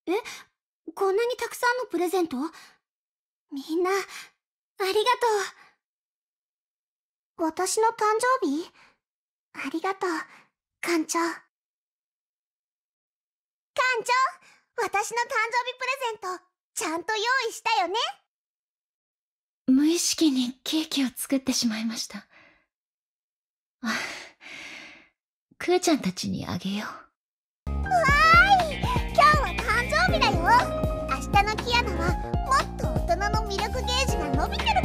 え、こんなにたくさんのプレゼント？みんな、ありがとう。私の誕生日？ありがとう、館長。館長、私の誕生日プレゼント、ちゃんと用意したよね？ 無意識にケーキを作ってしまいました。クーちゃんたちにあげよう。 わーい、今日は誕生日だよ。明日のキアナはもっと大人のミルクゲージが伸びてる